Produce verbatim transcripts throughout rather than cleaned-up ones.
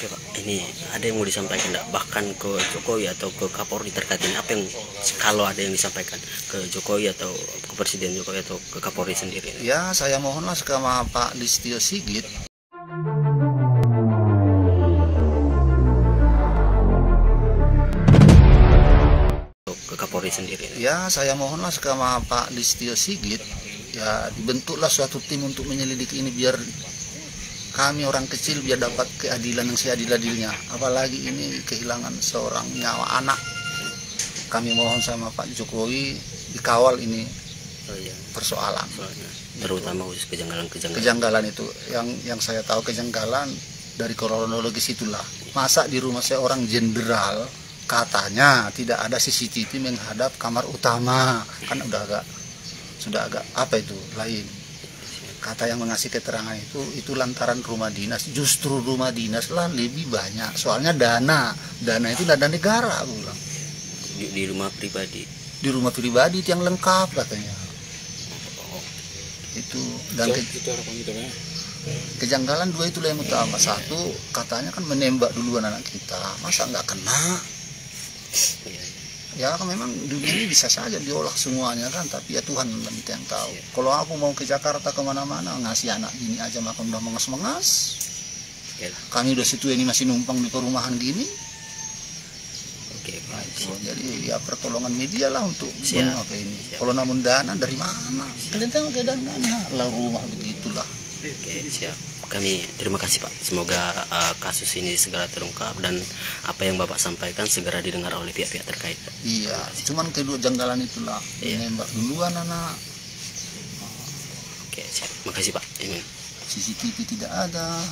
Oke Pak, ini ada yang mau disampaikan enggak? Bahkan ke Jokowi atau ke Kapolri terkait ini, apa yang kalau ada yang disampaikan ke Jokowi atau ke Presiden Jokowi atau ke Kapolri sendiri? Ya, saya mohonlah sama Pak Listio Sigit. Ke Kapolri sendiri. Ya, saya mohonlah sama Pak Listio Sigit. Ya, dibentuklah suatu tim untuk menyelidiki ini biar kami orang kecil biar dapat keadilan yang seadil-adilnya. Apalagi ini kehilangan seorang nyawa anak. Kami mohon sama Pak Jokowi dikawal ini Oh, iya. persoalan. Soalnya, terutama khusus kejanggalan-kejanggalan. Kejanggalan itu yang yang saya tahu kejanggalan dari kronologis itulah. Masa di rumah seorang jenderal katanya tidak ada C C T V menghadap kamar utama, kan udah agak sudah agak apa itu lain. Kata yang mengasih keterangan itu itu lantaran rumah dinas, justru rumah dinas lah lebih banyak soalnya dana dana itu dana negara, aku bilang. Di, di rumah pribadi Di rumah pribadi itu yang lengkap katanya. Itu dan ke, kejanggalan dua itulah yang utama. Satu katanya kan menembak duluan anak kita, masa nggak kena? Ya kan memang dunia ini bisa saja diolah semuanya kan, tapi ya Tuhan yang tahu. Kalau aku mau ke Jakarta kemana-mana ngasih anak gini aja makan udah mengas-mengas. Kami udah situ ini masih numpang di perumahan gini. Oke, nah, itu. Jadi ya pertolongan media lah untuk apa ini. Siap. Kalau namun dana dari mana? Kalian tengok ke dana lah rumah begitulah. Oke, siap. Kami terima kasih Pak. Semoga uh, kasus ini segera terungkap dan apa yang Bapak sampaikan segera didengar oleh pihak-pihak terkait. Iya, cuman kedua janggalan itulah. Iya. Menembak duluan anak. Oke, siap. Makasih Pak. Amin. C C T V tidak ada.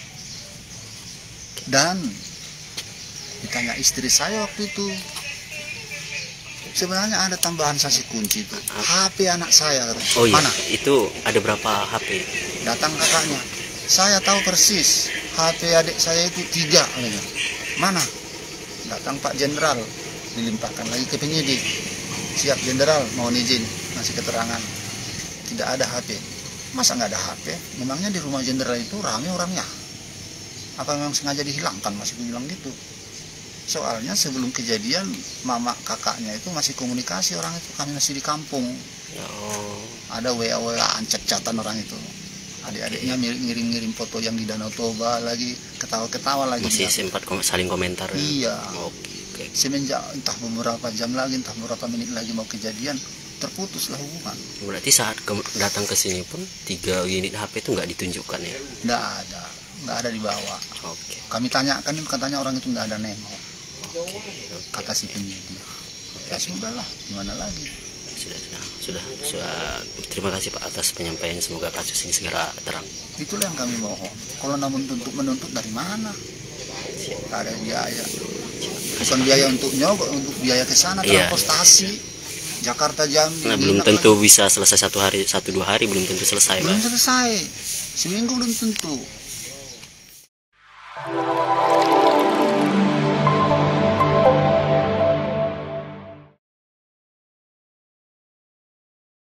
Dan ditanya istri saya waktu itu, sebenarnya ada tambahan saksi kunci itu. H P anak saya. Oh iya, mana? itu ada berapa H P? Datang kakaknya. Saya tahu persis H P adik saya itu tiga. Mana? Datang Pak Jenderal, dilimpahkan lagi ke penyidik. Siap Jenderal, mohon izin ngasih keterangan. Tidak ada H P. Masa nggak ada H P? Memangnya di rumah Jenderal itu rame orangnya? Apa memang sengaja dihilangkan? Masih bilang gitu. Soalnya sebelum kejadian mama kakaknya itu masih komunikasi orang itu, kami masih di kampung. Oh. Ada W A W A chat-chatan orang itu. Adik-adiknya ngirim-ngirim foto yang di Danau Toba lagi, ketawa-ketawa lagi. Masih sempat kom saling komentar. Iya. Oke, oke. Semenjak entah beberapa jam lagi, entah beberapa menit lagi mau kejadian, terputuslah hubungan. Berarti saat ke datang ke sini pun tiga unit H P itu nggak ditunjukkan ya? Nggak ada, nggak ada dibawa. Oke. Kami tanyakan, katanya orang itu nggak ada nengok. Oke. Kata si penyidik. Ya sudahlah, gimana lagi? Sudah, sudah, sudah, sudah. Terima kasih Pak atas penyampaian. Semoga kasus ini segera terang. Itulah yang kami mohon. Kalau namun untuk menuntut dari mana? Tidak ada biaya. Bukan biaya untuk nyogok, untuk biaya ke sana, Iya. transportasi. Jakarta Jambi. Nah, belum tentu bisa selesai satu hari, satu dua hari belum tentu selesai Belum Pak. selesai. Seminggu belum tentu.